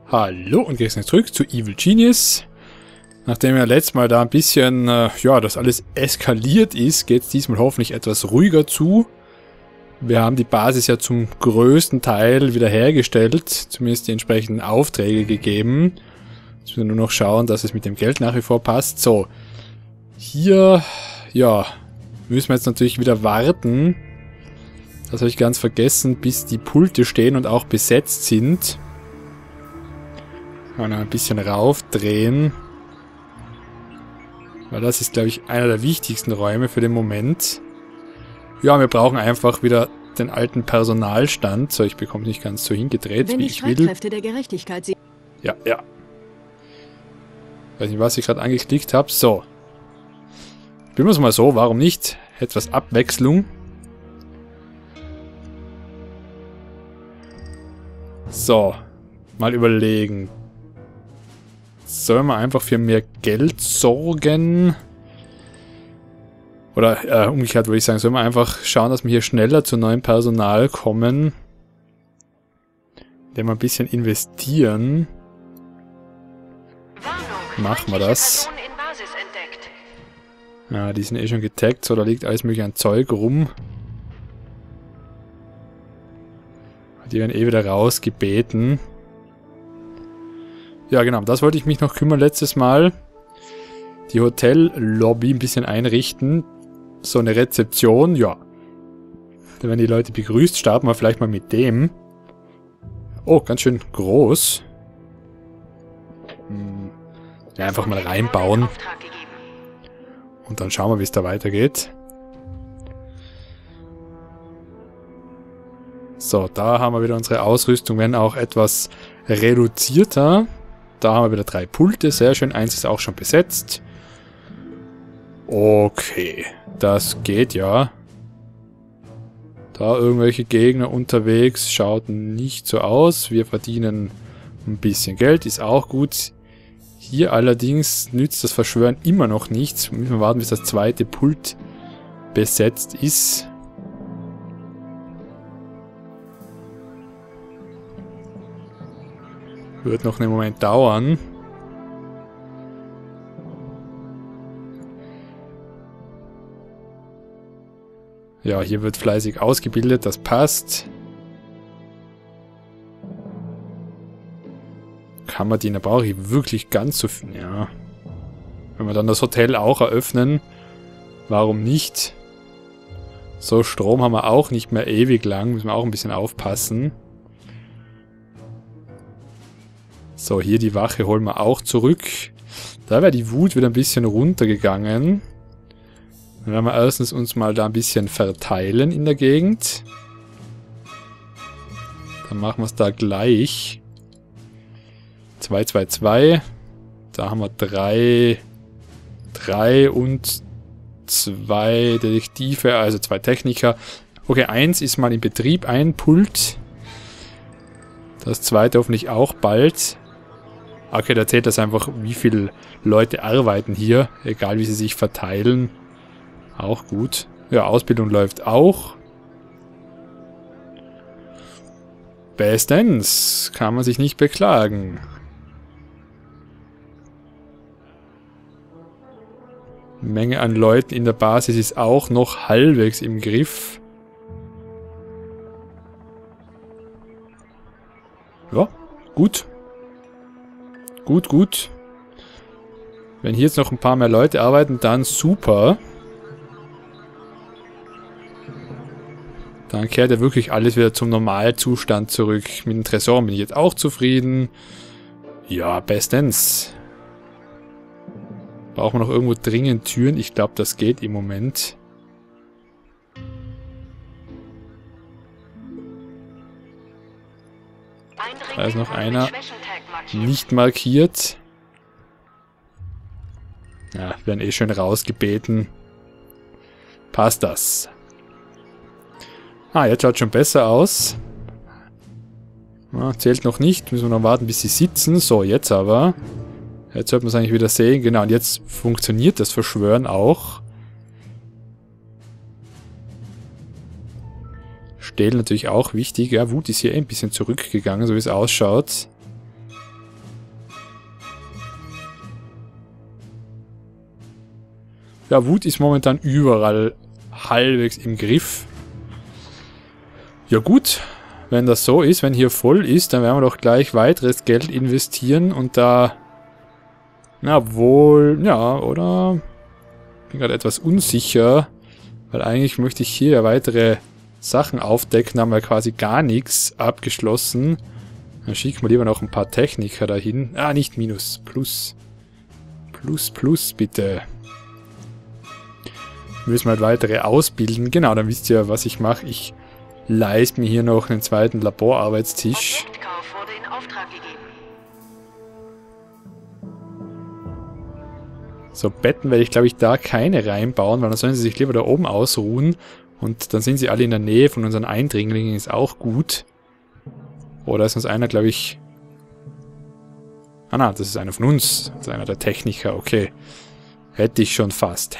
Hallo und gestern zurück zu Evil Genius. Nachdem ja letztes Mal da ein bisschen, ja, das alles eskaliert ist, geht es diesmal hoffentlich etwas ruhiger zu. Wir haben die Basis ja zum größten Teil wiederhergestellt, zumindest die entsprechenden Aufträge gegeben. Jetzt müssen wir nur noch schauen, dass es mit dem Geld nach wie vor passt. So, hier, ja, müssen wir jetzt natürlich wieder warten. Das habe ich ganz vergessen, bis die Pulte stehen und auch besetzt sind. Kann man ein bisschen raufdrehen. Weil das ist, glaube ich, einer der wichtigsten Räume für den Moment. Ja, wir brauchen einfach wieder den alten Personalstand. So, ich bekomme nicht ganz so hingedreht, wie ich will. Der Gerechtigkeit ja. Weiß nicht, was ich gerade angeklickt habe. So. Spielen wir es mal so, warum nicht? Etwas Abwechslung. So. Mal überlegen. Sollen wir einfach für mehr Geld sorgen? Oder umgekehrt würde ich sagen, sollen wir einfach schauen, dass wir hier schneller zu neuem Personal kommen. Indem wir ein bisschen investieren. Machen wir das. Ja, die sind eh schon getaggt, so da liegt alles mögliche an Zeug rum. Die werden eh wieder rausgebeten. Ja, genau, das wollte ich mich noch kümmern letztes Mal. Die Hotellobby ein bisschen einrichten. So eine Rezeption, ja. Da werden die Leute begrüßt. Starten wir vielleicht mal mit dem. Oh, ganz schön groß. Ja, einfach mal reinbauen. Und dann schauen wir, wie es da weitergeht. So, da haben wir wieder unsere Ausrüstung, wenn auch etwas reduzierter. Da haben wir wieder 3 Pulte, sehr schön. 1 ist auch schon besetzt. Okay, das geht ja. Da irgendwelche Gegner unterwegs, schaut nicht so aus. Wir verdienen ein bisschen Geld, ist auch gut. Hier allerdings nützt das Verschwören immer noch nichts. Wir müssen warten, bis das zweite Pult besetzt ist. Wird noch einen Moment dauern. Ja, hier wird fleißig ausgebildet, das passt. Kammerdiener brauche ich wirklich ganz so viel. Ja. Wenn wir dann das Hotel auch eröffnen, warum nicht? So, Strom haben wir auch nicht mehr ewig lang, müssen wir auch ein bisschen aufpassen. So, hier die Wache holen wir auch zurück. Da wäre die Wut wieder ein bisschen runtergegangen. Dann werden wir erstens uns mal da ein bisschen verteilen in der Gegend. Dann machen wir es da gleich. 2, 2, 2. Da haben wir 3 und 2 Detektive, also 2 Techniker. Okay, 1 ist mal in Betrieb, ein Pult. Das zweite hoffentlich auch bald. Okay, da zählt das einfach, wie viele Leute arbeiten hier, egal wie sie sich verteilen. Auch gut. Ja, Ausbildung läuft auch. Bestens. Kann man sich nicht beklagen. Menge an Leuten in der Basis ist auch noch halbwegs im Griff. Ja, gut. Gut. Wenn hier jetzt noch ein paar mehr Leute arbeiten, dann super. Dann kehrt ja wirklich alles wieder zum Normalzustand zurück. Mit den Tresoren bin ich jetzt auch zufrieden. Ja, bestens. Brauchen wir noch irgendwo dringend Türen? Ich glaube, das geht im Moment. Da ist noch einer nicht markiert. Ja, werden eh schön rausgebeten. Passt das. Ah, jetzt schaut schon besser aus. Ja, zählt noch nicht. Müssen wir noch warten, bis sie sitzen. So, jetzt aber. Jetzt sollte man es eigentlich wieder sehen. Genau, und jetzt funktioniert das Verschwören auch. Stehlen natürlich auch wichtig. Ja, Wut ist hier ein bisschen zurückgegangen, so wie es ausschaut. Ja, Wut ist momentan überall halbwegs im Griff. Ja gut, wenn das so ist, wenn hier voll ist, dann werden wir doch gleich weiteres Geld investieren und da... Na wohl, ja, oder? Bin gerade etwas unsicher, weil eigentlich möchte ich hier ja weitere Sachen aufdecken, haben wir quasi gar nichts abgeschlossen. Dann schicken wir lieber noch ein paar Techniker dahin. Ah, nicht Minus, Plus. Plus, bitte. Müssen wir halt weitere ausbilden. Genau, dann wisst ihr, was ich mache. Ich leiste mir hier noch einen zweiten Laborarbeitstisch. Objektkauf wurde in Auftrag gegeben. So, Betten werde ich, glaube ich, da keine reinbauen, weil dann sollen sie sich lieber da oben ausruhen. Und dann sind sie alle in der Nähe von unseren Eindringlingen, ist auch gut. Oh, da ist uns einer, glaube ich... Ah, na, das ist einer von uns. Das ist einer der Techniker, okay. Hätte ich schon fast.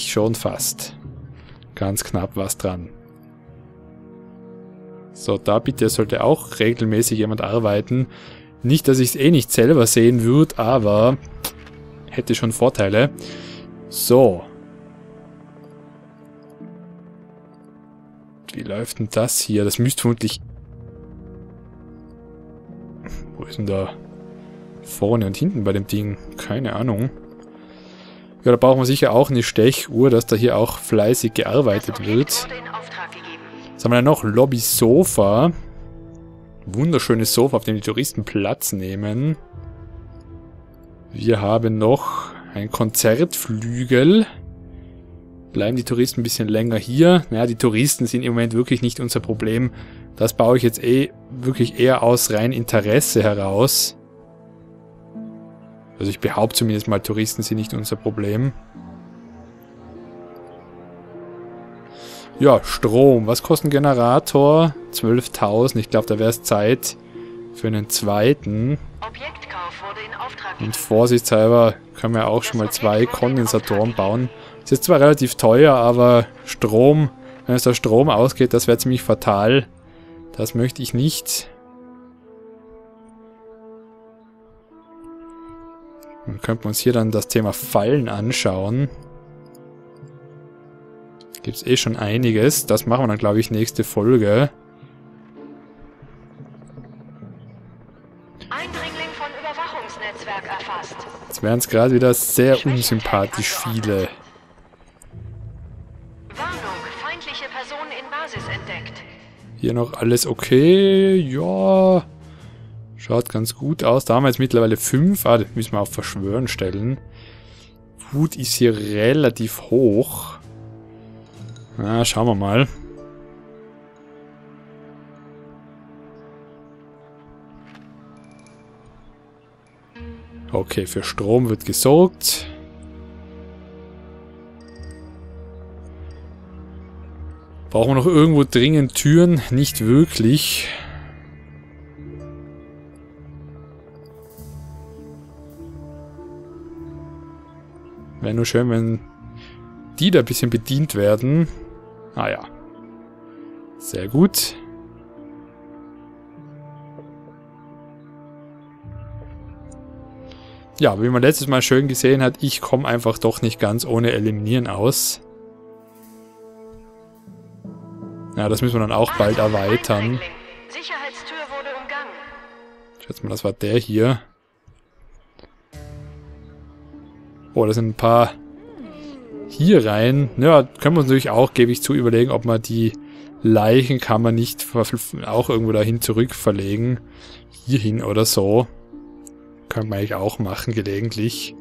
Ganz knapp was dran. So, da bitte sollte auch regelmäßig jemand arbeiten. Nicht, dass ich es eh nicht selber sehen würde, aber hätte schon Vorteile. So. Wie läuft denn das hier? Das müsste vermutlich... Wo ist denn da? Vorne und hinten bei dem Ding? Keine Ahnung. Ja, da brauchen wir sicher auch eine Stechuhr, dass da hier auch fleißig gearbeitet wird. Was haben wir denn noch? Lobby-Sofa. Wunderschönes Sofa, auf dem die Touristen Platz nehmen. Wir haben noch einen Konzertflügel. Bleiben die Touristen ein bisschen länger hier. Naja, die Touristen sind im Moment wirklich nicht unser Problem. Das baue ich jetzt wirklich eher aus rein Interesse heraus. Also ich behaupte zumindest mal, Touristen sind nicht unser Problem. Ja, Strom. Was kostet ein Generator? 12.000. Ich glaube, da wäre es Zeit für einen zweiten. Objektkauf wurde in Auftrag gegeben. Und vorsichtshalber können wir auch schon mal 2 Kondensatoren bauen. Ist jetzt zwar relativ teuer, aber Strom, wenn es da Strom ausgeht, das wäre ziemlich fatal. Das möchte ich nicht. Dann könnten wir uns hier dann das Thema Fallen anschauen. Gibt es eh schon einiges. Das machen wir dann, glaube ich, nächste Folge. Eindringling von Überwachungsnetzwerk erfasst. Jetzt werden es gerade wieder sehr unsympathisch viele. Warnung, feindliche Person in Basis entdeckt. Hier noch alles okay. Ja. Schaut ganz gut aus. Da haben wir jetzt mittlerweile 5. Ah, das müssen wir auf Verschwören stellen. Wut ist hier relativ hoch. Na, schauen wir mal. Okay, für Strom wird gesorgt. Brauchen wir noch irgendwo dringend Türen? Nicht wirklich. Wäre nur schön, wenn die da ein bisschen bedient werden. Ah ja. Sehr gut. Ja, wie man letztes Mal schön gesehen hat, ich komme einfach doch nicht ganz ohne Eliminieren aus. Ja, das müssen wir dann auch bald erweitern. Sicherheitstür wurde umgangen. Ich schätze mal, das war der hier. Oh, da sind ein paar hier rein. Ja, können wir uns natürlich auch, gebe ich zu, überlegen, ob man die Leichenkammer nicht auch irgendwo dahin zurück verlegen. Hierhin oder so. Könnte man eigentlich auch machen, gelegentlich.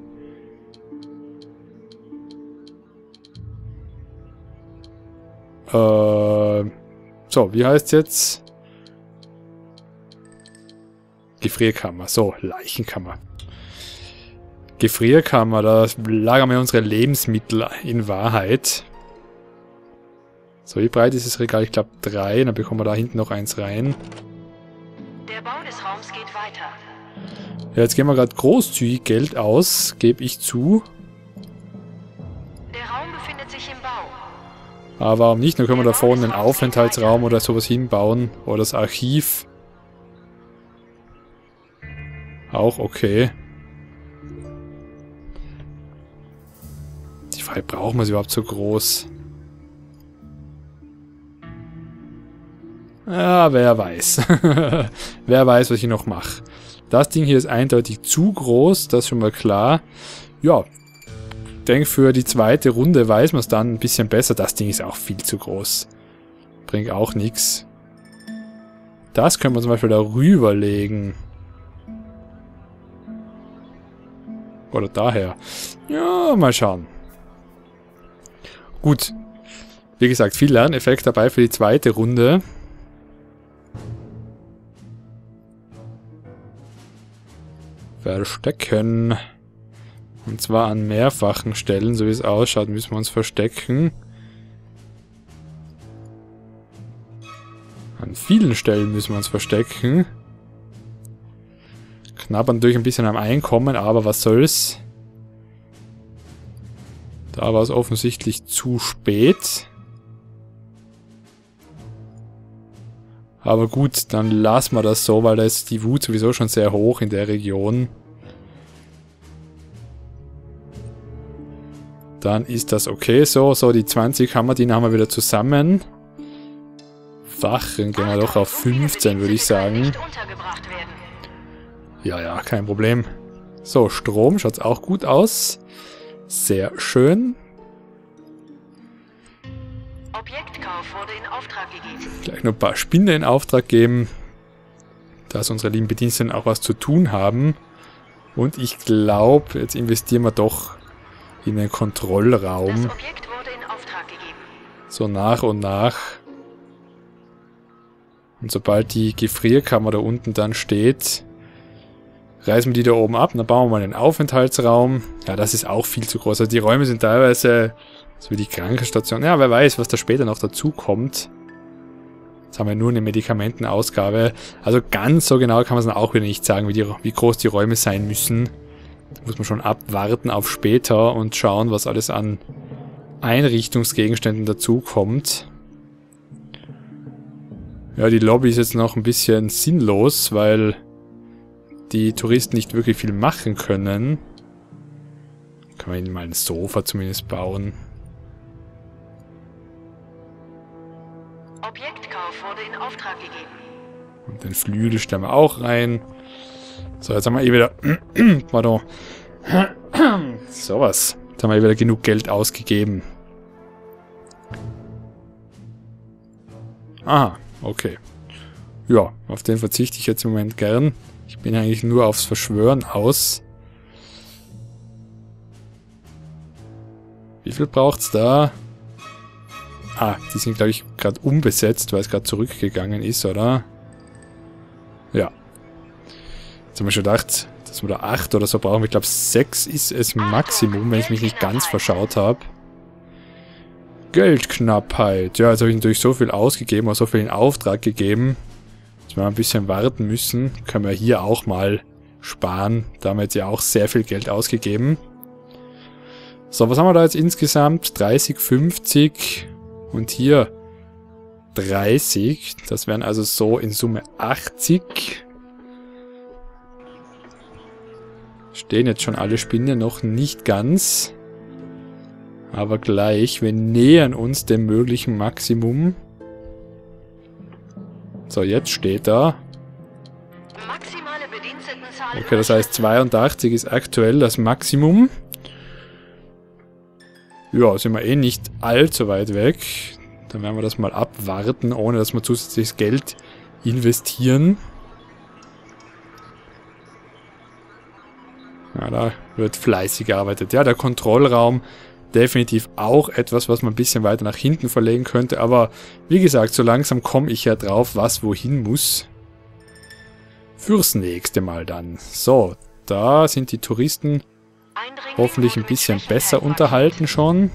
So, wie heißt es jetzt? Gefrierkammer. So, Leichenkammer. Gefrierkammer, da lagern wir unsere Lebensmittel in Wahrheit. So, wie breit ist das Regal? Ich glaube 3. Dann bekommen wir da hinten noch eins rein. Der Bau des Raums geht weiter. Ja, jetzt geben wir gerade großzügig Geld aus, gebe ich zu. Der Raum befindet sich im Bau. Aber warum nicht? Dann können wir da vorne einen Aufenthaltsraum oder sowas hinbauen. Oder das Archiv. Auch okay. Die Frage, brauchen wir es überhaupt so groß? Ja, wer weiß. Wer weiß, was ich noch mache. Das Ding hier ist eindeutig zu groß, das ist schon mal klar. Ja, ich denke, für die zweite Runde weiß man es dann ein bisschen besser. Das Ding ist auch viel zu groß. Bringt auch nichts. Das können wir zum Beispiel da rüberlegen. Oder daher. Ja, mal schauen. Gut. Wie gesagt, viel Lerneffekt dabei für die zweite Runde. Verstecken. Und zwar an mehrfachen Stellen, so wie es ausschaut, müssen wir uns verstecken. An vielen Stellen müssen wir uns verstecken. Knabbern durch ein bisschen am Einkommen, aber was soll's. Da war es offensichtlich zu spät. Aber gut, dann lassen wir das so, weil da ist die Wut sowieso schon sehr hoch in der Region. Dann ist das okay so. So, die 20 haben wir wieder zusammen. Wachen gehen wir doch auf 15, würde ich sagen. Ja, ja, kein Problem. So, Strom schaut auch gut aus. Sehr schön. Objektkauf wurde in Auftrag gegeben. Gleich noch ein paar Spinde in Auftrag geben, dass unsere lieben Bediensteten auch was zu tun haben. Und ich glaube, jetzt investieren wir doch in den Kontrollraum. Das Objekt wurde in Auftrag gegeben. So nach und nach. Und sobald die Gefrierkammer da unten dann steht, reißen wir die da oben ab. Dann bauen wir mal den Aufenthaltsraum. Ja, das ist auch viel zu groß. Also die Räume sind teilweise so wie die Krankenstation. Ja, wer weiß, was da später noch dazu kommt. Jetzt haben wir nur eine Medikamentenausgabe. Also ganz so genau kann man es dann auch wieder nicht sagen, wie groß die Räume sein müssen. Da muss man schon abwarten auf später und schauen, was alles an Einrichtungsgegenständen dazu kommt. Ja, die Lobby ist jetzt noch ein bisschen sinnlos, weil die Touristen nicht wirklich viel machen können. Kann man ihnen mal ein Sofa zumindest bauen. Objektkauf wurde in Auftrag gegeben. Und den Flügel stellen wir auch rein. So, jetzt haben wir wieder... Pardon. Sowas. Jetzt haben wir wieder genug Geld ausgegeben. Aha, okay. Ja, auf den verzichte ich jetzt im Moment gern. Ich bin eigentlich nur aufs Verschwören aus. Wie viel braucht's da? Ah, die sind, glaube ich, gerade unbesetzt, weil es gerade zurückgegangen ist, oder? Ja. Jetzt haben wir schon gedacht, dass wir da 8 oder so brauchen. Ich glaube, 6 ist es Maximum, wenn ich mich nicht ganz verschaut habe. Geldknappheit. Ja, jetzt habe ich natürlich so viel ausgegeben, oder so viel in Auftrag gegeben, dass wir ein bisschen warten müssen. Können wir hier auch mal sparen. Da haben wir jetzt ja auch sehr viel Geld ausgegeben. So, was haben wir da jetzt insgesamt? 30, 50 und hier 30. Das wären also so in Summe 80. Stehen jetzt schon alle Spinde noch nicht ganz. Aber gleich, wir nähern uns dem möglichen Maximum. So, jetzt steht da. Maximale Bedienstetenzahl. Okay, das heißt 82 ist aktuell das Maximum. Ja, sind wir eh nicht allzu weit weg. Dann werden wir das mal abwarten, ohne dass wir zusätzliches Geld investieren. Ja, da wird fleißig gearbeitet. Ja, der Kontrollraum definitiv auch etwas, was man ein bisschen weiter nach hinten verlegen könnte. Aber wie gesagt, so langsam komme ich ja drauf, was wohin muss. Fürs nächste Mal dann. So, da sind die Touristen hoffentlich ein bisschen besser unterhalten schon.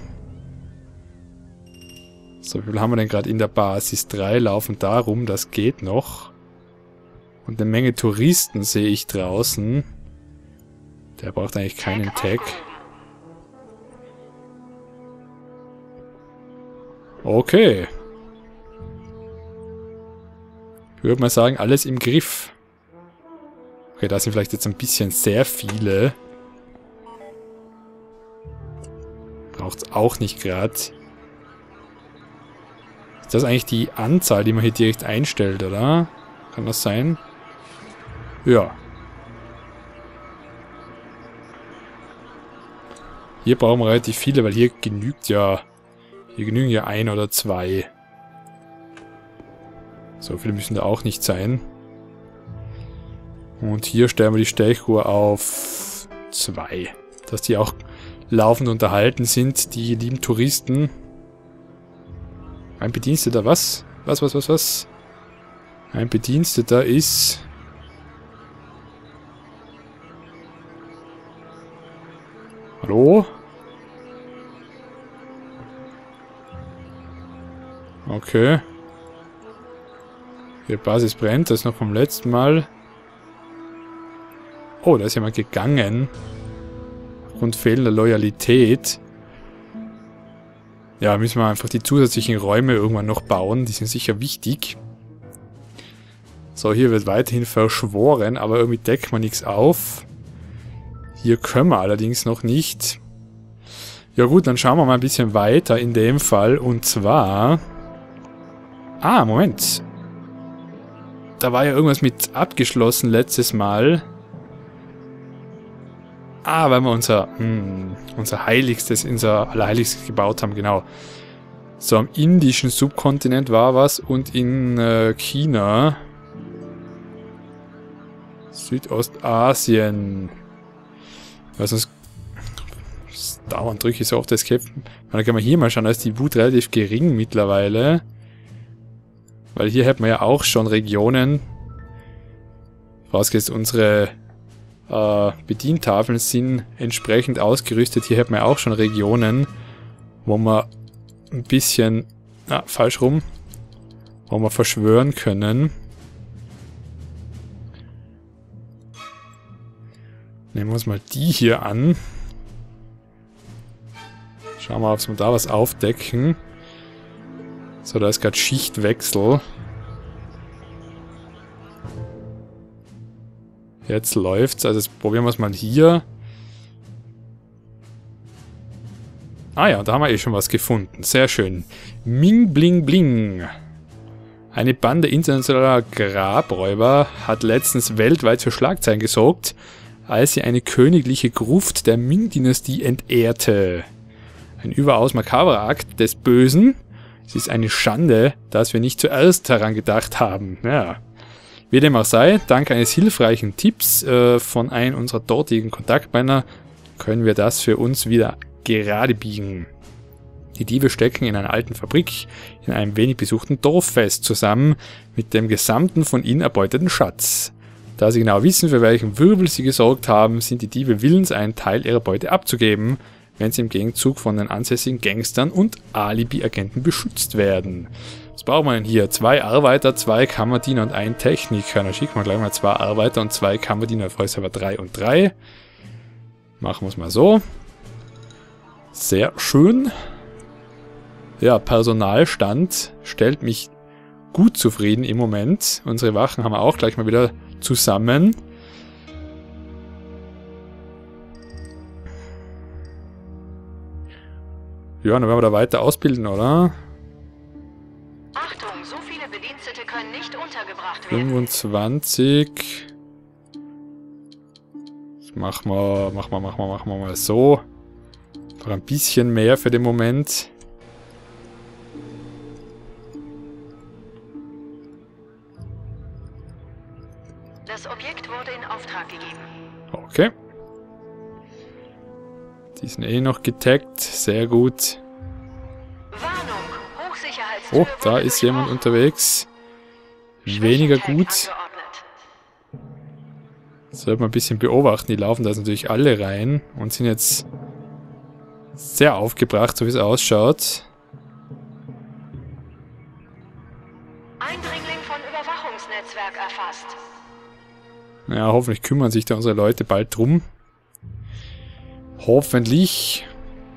So, wie viel haben wir denn gerade in der Basis? 3 laufen da rum, das geht noch. Und eine Menge Touristen sehe ich draußen. Der braucht eigentlich keinen Tag. Okay. Ich würde mal sagen, alles im Griff. Okay, da sind vielleicht jetzt ein bisschen sehr viele. braucht es auch nicht gerade. Ist das eigentlich die Anzahl, die man hier direkt einstellt, oder? Kann das sein? Ja. Hier brauchen wir relativ viele, weil hier genügen ja 1 oder 2. So viele müssen da auch nicht sein. Und hier stellen wir die Stechruhe auf 2. Dass die auch laufend unterhalten sind, die lieben Touristen. Ein Bediensteter, was? Was? Ein Bediensteter ist... Hallo? Okay. Die Basis brennt, das ist noch vom letzten Mal. Oh, da ist jemand gegangen. Aufgrund fehlender Loyalität. Ja, müssen wir einfach die zusätzlichen Räume irgendwann noch bauen. Die sind sicher wichtig. So, hier wird weiterhin verschworen, aber irgendwie deckt man nichts auf. Hier können wir allerdings noch nicht. Ja gut, dann schauen wir mal ein bisschen weiter in dem Fall. Und zwar... Ah, Moment. Da war ja irgendwas mit abgeschlossen letztes Mal. Ah, weil wir unser Heiligstes, unser Allerheiligstes gebaut haben, genau. So, am indischen Subkontinent war was und in China. Südostasien. Weil sonst dauernd drücke ich so auf das Escape. Dann kann man hier mal schauen, da ist die Wut relativ gering mittlerweile. Weil hier hätten wir ja auch schon Regionen. Vorausgesetzt, unsere Bedientafeln sind entsprechend ausgerüstet. Hier hätten wir auch schon Regionen, wo wir ein bisschen... falsch rum. Wo wir verschwören können. Nehmen wir uns mal die hier an. Schauen wir mal, ob wir da was aufdecken. So, da ist gerade Schichtwechsel. Jetzt läuft's. Also jetzt probieren wir es mal hier. Ah ja, da haben wir eh schon was gefunden. Sehr schön. Ming Bling Bling. Eine Bande internationaler Grabräuber hat letztens weltweit für Schlagzeilen gesorgt, als sie eine königliche Gruft der Ming-Dynastie entehrte. Ein überaus makaberer Akt des Bösen. Es ist eine Schande, dass wir nicht zuerst daran gedacht haben. Ja. Wie dem auch sei, dank eines hilfreichen Tipps von einem unserer dortigen Kontaktmänner können wir das für uns wieder gerade biegen. Die Diebe stecken in einer alten Fabrik in einem wenig besuchten Dorf fest, zusammen mit dem gesamten von ihnen erbeuteten Schatz. Da sie genau wissen, für welchen Wirbel sie gesorgt haben, sind die Diebe willens, einen Teil ihrer Beute abzugeben, wenn sie im Gegenzug von den ansässigen Gangstern und Alibi-Agenten beschützt werden. Was brauchen wir denn hier? 2 Arbeiter, 2 Kammerdiener und 1 Techniker. Dann schicken wir gleich mal 2 Arbeiter und 2 Kammerdiener auf Häuser 3 und 3. Machen wir es mal so. Sehr schön. Ja, Personalstand stellt mich gut zufrieden im Moment. Unsere Wachen haben wir auch gleich mal wieder zusammen. Ja, dann werden wir da weiter ausbilden, oder? Achtung, so viele Bedienstete können nicht untergebracht werden. 25. Das machen wir mal so. Einfach ein bisschen mehr für den Moment. Das Objekt wurde in Auftrag gegeben. Okay. Die sind eh noch getaggt. Sehr gut. Warnung, Hochsicherheitstür. Oh, da ist jemand unterwegs. Weniger gut. Sollte man ein bisschen beobachten. Die laufen da natürlich alle rein und sind jetzt sehr aufgebracht, so wie es ausschaut. Eindringling von Überwachungsnetzwerk erfasst. Ja, hoffentlich kümmern sich da unsere Leute bald drum. Hoffentlich.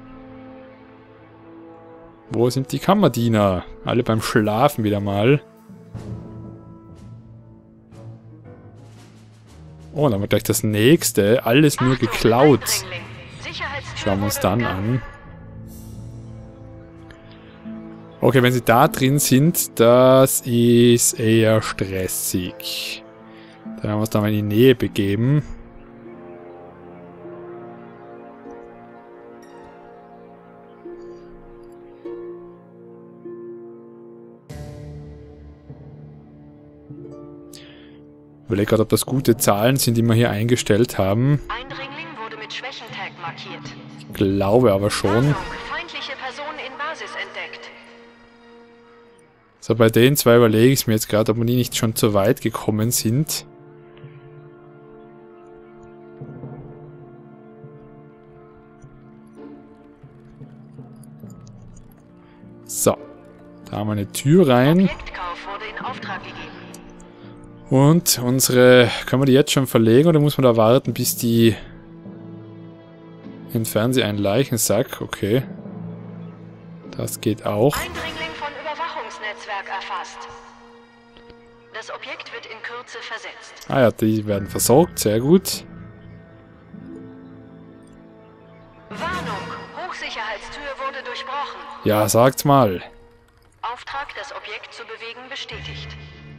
Wo sind die Kammerdiener? Alle beim Schlafen wieder mal. Oh, dann haben wir gleich das nächste. Alles nur geklaut. Schauen wir uns dann an. Okay, wenn sie da drin sind, das ist eher stressig. Dann werden wir uns da mal in die Nähe begeben. Ich überlege gerade, ob das gute Zahlen sind, die wir hier eingestellt haben. Eindringling wurde mit Schwächentag markiert. Ich glaube aber schon. Warnung, feindliche Person in Basis entdeckt. So, bei den zwei überlege ich mir jetzt gerade, ob wir die nicht schon zu weit gekommen sind. So, da haben wir eine Tür rein. Objektkauf wurde in Auftrag gegeben. Und unsere... Können wir die jetzt schon verlegen oder muss man da warten, bis die... Entfernen sie einen Leichensack? Okay. Das geht auch. Eindringling von Überwachungsnetzwerk erfasst. Das Objekt wird in Kürze versetzt. Ah ja, die werden versorgt. Sehr gut. Warnung, Hochsicherheitstür wurde durchbrochen. Ja, sagt's mal. Auftrag, das Objekt zu bewegen, bestätigt.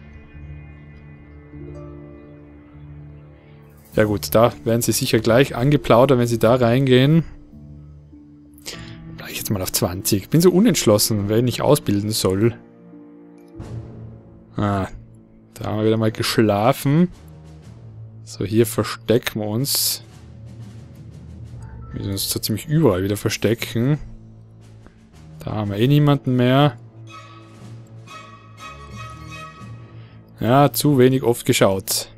Ja gut, da werden sie sicher gleich angeplaudert, wenn sie da reingehen. Bleib ich jetzt mal auf 20. Ich bin so unentschlossen, wer ich ausbilden soll. Ah, da haben wir wieder mal geschlafen. So, hier verstecken wir uns. Wir müssen uns so ziemlich überall wieder verstecken. Da haben wir eh niemanden mehr. Ja, zu wenig oft geschaut.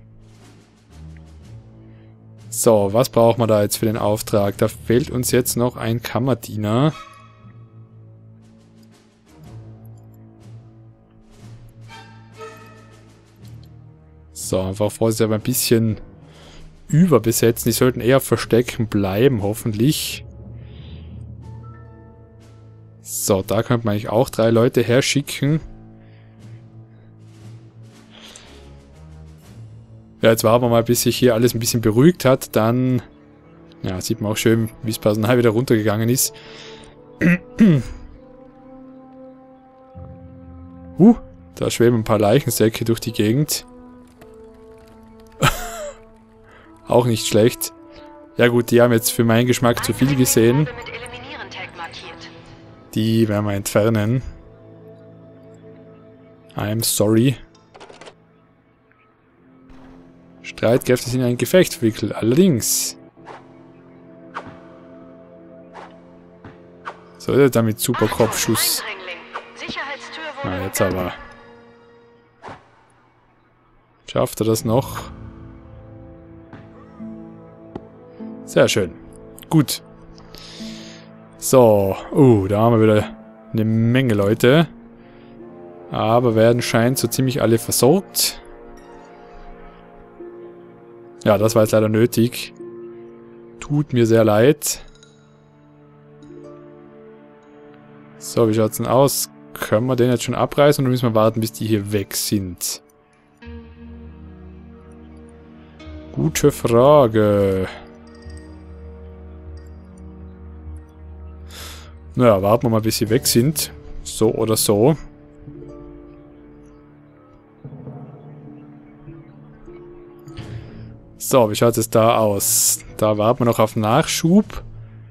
So, was brauchen wir da jetzt für den Auftrag? Da fehlt uns jetzt noch ein Kammerdiener. So, einfach vorsichtshalber ein bisschen überbesetzen. Die sollten eher verstecken bleiben, hoffentlich. So, da könnte man eigentlich auch 3 Leute herschicken. Ja, jetzt warten wir mal, bis sich hier alles ein bisschen beruhigt hat. Dann, ja, sieht man auch schön, wie das Personal wieder runtergegangen ist. Da schweben ein paar Leichensäcke durch die Gegend. Auch nicht schlecht. Ja gut, die haben jetzt für meinen Geschmack zu viel gesehen. Die werden wir entfernen. I'm sorry. Streitkräfte sind in ein Gefecht verwickelt, allerdings. So, der damit super Kopfschuss. Na, jetzt aber. Schafft er das noch? Sehr schön. Gut. So. Da haben wir wieder eine Menge Leute. Aber werden scheint so ziemlich alle versorgt. Ja, das war jetzt leider nötig. Tut mir sehr leid. So, wie schaut's denn aus? Können wir den jetzt schon abreißen oder müssen wir warten, bis die hier weg sind? Gute Frage. Naja, warten wir mal, bis sie weg sind. So oder so. So, wie schaut es da aus? Da warten wir noch auf Nachschub.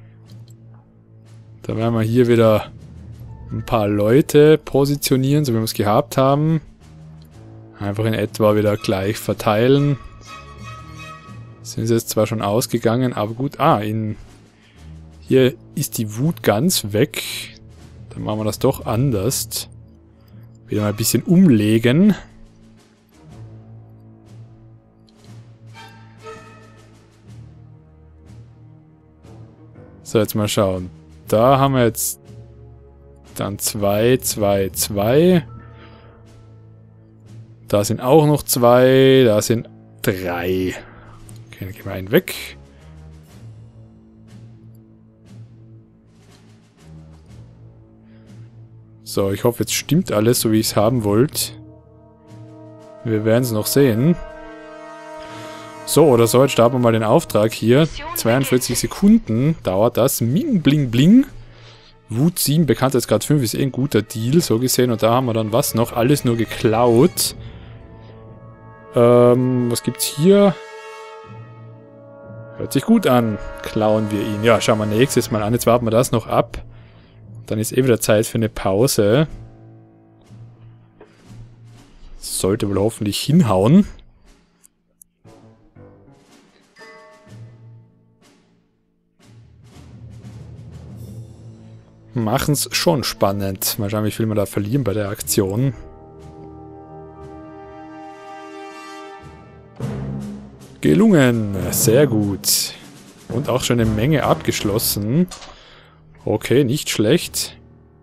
Da werden wir hier wieder ein paar Leute positionieren, so wie wir es gehabt haben. Einfach in etwa wieder gleich verteilen. Sind sie jetzt zwar schon ausgegangen, aber gut. Hier ist die Wut ganz weg. Dann machen wir das doch anders. Wieder mal ein bisschen umlegen. So, jetzt mal schauen. Da haben wir jetzt dann 2, 2, 2. Da sind auch noch 2. Da sind 3. Okay, dann gehen wir einen weg. So, ich hoffe, jetzt stimmt alles, so wie ich es haben wollte. Wir werden es noch sehen. So oder so, jetzt starten wir mal den Auftrag hier. 42 Sekunden dauert das. Ming, bling, bling. Wut 7, Bekanntheitsgrad 5 ist eh ein guter Deal, so gesehen. Und da haben wir dann was noch? Alles nur geklaut. Was gibt's hier? Hört sich gut an. Klauen wir ihn. Ja, schauen wir nächstes Mal an. Jetzt warten wir das noch ab. Dann ist eh wieder Zeit für eine Pause. Sollte wohl hoffentlich hinhauen. Machen's schon spannend. Mal schauen, wie viel wir da verlieren bei der Aktion. Gelungen. Sehr gut. Und auch schon eine Menge abgeschlossen. Okay, nicht schlecht.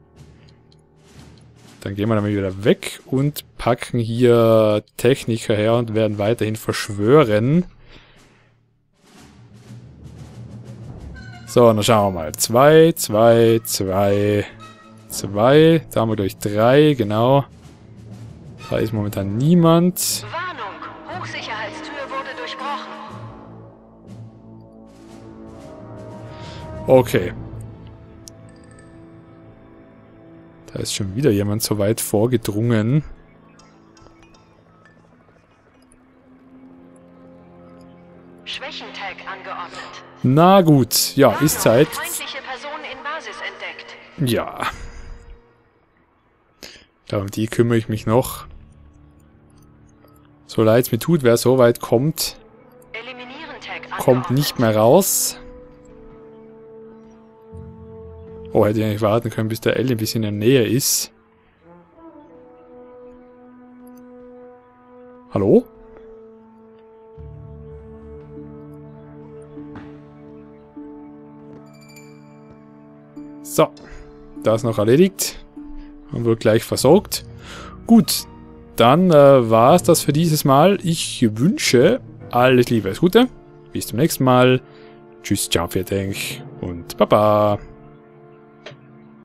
Dann gehen wir damit wieder weg und packen hier Techniker her und werden weiterhin verschwören. So, dann schauen wir mal. 2, 2, 2, 2. Da haben wir gleich 3, genau. Da ist momentan niemand. Warnung, Hochsicherheitstür wurde durchbrochen. Okay. Da ist schon wieder jemand so weit vorgedrungen. Schwächentag angeordnet. Na gut, ja, ist Zeit. Feindliche Person in Basis entdeckt. Ja. Da um die kümmere ich mich noch. So leid es mir tut, wer so weit kommt, Eliminieren Tag kommt nicht mehr raus. Oh, hätte ich eigentlich warten können, bis der Ellie ein bisschen in der Nähe ist. Hallo? So, das noch erledigt. Und wird gleich versorgt. Gut, dann war es das für dieses Mal. Ich wünsche alles Liebe, alles Gute. Bis zum nächsten Mal. Tschüss, ciao, vielen Dank und Baba.